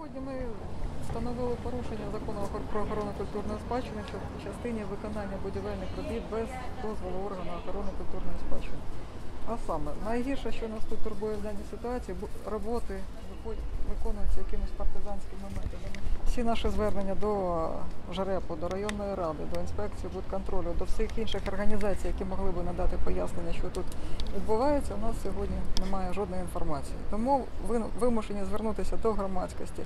Сьогодні ми встановили порушення закону про охорону культурної спадщини в частині виконання будівельних робіт без дозволу органу охорони культурної спадщини. А саме, найгірше, що нас тут турбує в даній ситуації, роботи виконуються якимись партизанськими методами. Всі наші звернення до ЖРЕПу, до районної ради, до інспекції будконтролю, до всіх інших організацій, які могли б надати пояснення, що тут відбувається, у нас сьогодні немає жодної інформації. Тому вимушені звернутися до громадськості.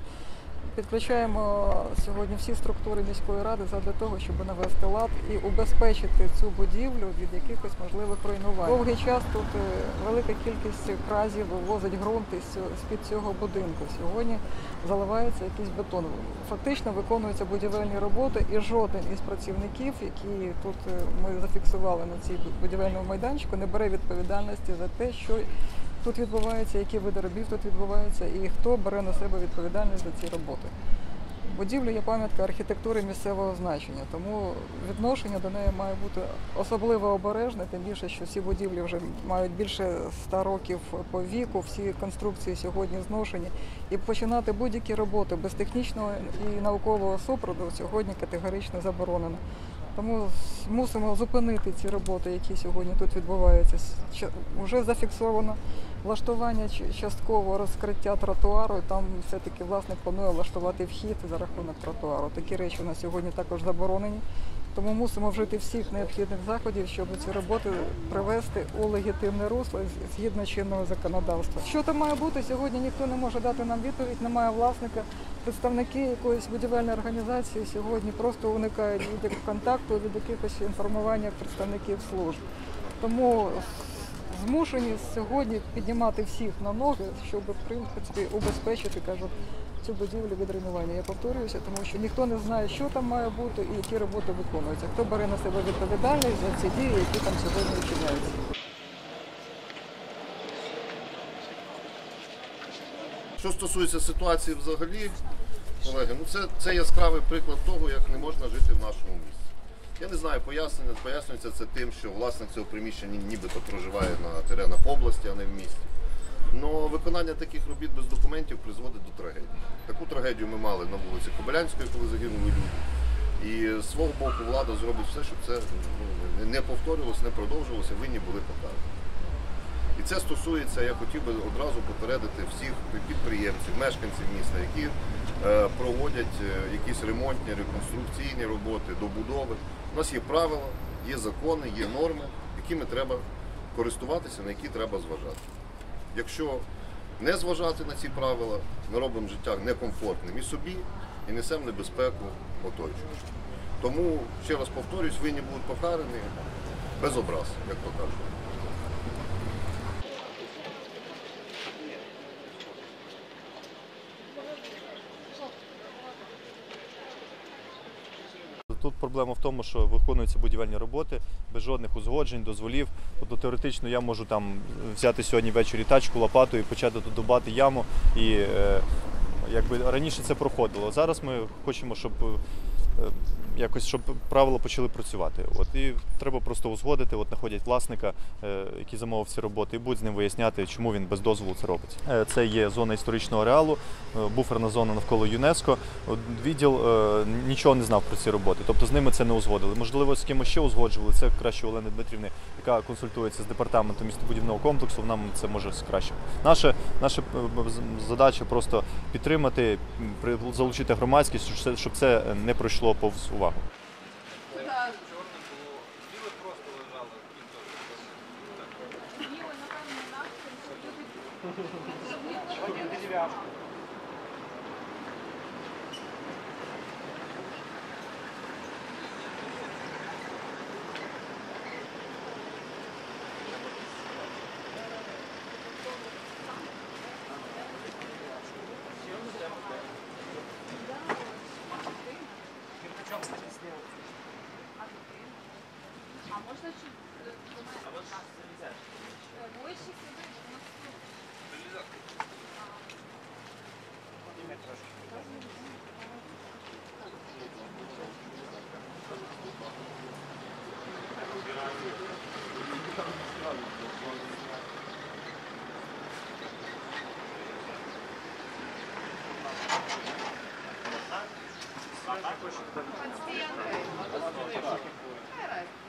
Підключаємо сьогодні всі структури міської ради задля того, щоб навести лад і убезпечити цю будівлю від якихось можливих руйнувань. Довгий час тут велика кількість кразів вивозить ґрунт з-під цього будинку. Сьогодні заливається якийсь бетон. Фактично виконуються будівельні роботи і жоден із працівників, які тут ми зафіксували на цій будівельному майданчику, не бере відповідальності за те, що тут відбувається, які види робіт тут відбуваються і хто бере на себе відповідальність за ці роботи. Будівля є пам'ятка архітектури місцевого значення, тому відношення до неї має бути особливо обережне, тим більше, що всі будівлі вже мають більше 100 років по віку, всі конструкції сьогодні зношені. І починати будь-які роботи без технічного і наукового супроводу сьогодні категорично заборонено. Тому мусимо зупинити ці роботи, які сьогодні тут відбуваються. Вже зафіксовано влаштування часткового розкриття тротуару, там все-таки власник планує влаштувати вхід за рахунок тротуару. Такі речі у нас сьогодні також заборонені. Тому мусимо вжити всіх необхідних заходів, щоб ці роботи привести у легітимне русло згідно чинного законодавства. Що там має бути, сьогодні ніхто не може дати нам відповідь, немає власника. Представники якоїсь будівельної організації сьогодні просто уникають від контакту, від якихось інформування представників служб. Тому змушені сьогодні піднімати всіх на ноги, щоб, в принципі, убезпечити, кажуть, цю будівлю від руйнування. Я повторююся, тому що ніхто не знає, що там має бути і які роботи виконуються. Хто бере на себе відповідальність за ці дії, які там сьогодні вчиняються. Що стосується ситуації взагалі, колеги, це яскравий приклад того, як не можна жити в нашому місті. Я не знаю, пояснюється це тим, що власник цього приміщення нібито проживає на теренах області, а не в місті. Но виконання таких робіт без документів призводить до трагедії. Таку трагедію ми мали на вулиці Кобилянської, коли загинули люди. І з свого боку влада зробить все, щоб це не повторювалося, не продовжувалося, винні були покарані. І це стосується, я хотів би одразу попередити всіх підприємців, мешканців міста, які проводять якісь ремонтні, реконструкційні роботи, добудови. У нас є правила, є закони, є норми, якими треба користуватися, на які треба зважати. Якщо не зважати на ці правила, ми робимо життя некомфортним і собі, і несемо небезпеку оточуючим. Тому, ще раз повторюсь, винні будуть покарані без образ, як то кажуть. Тут проблема в тому, що виконуються будівельні роботи без жодних узгоджень, дозволів. Тобто теоретично я можу там взяти сьогодні ввечері тачку, лопату і почати тут дубати яму. І якби раніше це проходило. Зараз ми хочемо, щоб правила почали працювати. І треба просто узгодити, знаходять власника, який замовив ці роботи, і будуть з ним виясняти, чому він без дозволу це робить. Це є зона історичного ареалу, буферна зона навколо ЮНЕСКО. Відділ нічого не знав про ці роботи, тобто з ними це не узгодили. Можливо, з кимось ще узгоджували, це краще Олени Дмитрівни, яка консультується з департаментом містобудівного комплексу, вона це може краще. Наша задача просто підтримати, залучити громадськість, щоб це не пройшло повз увагу. А можна чи больше сюди? Thank you. Подстій Андрей. Какая разница?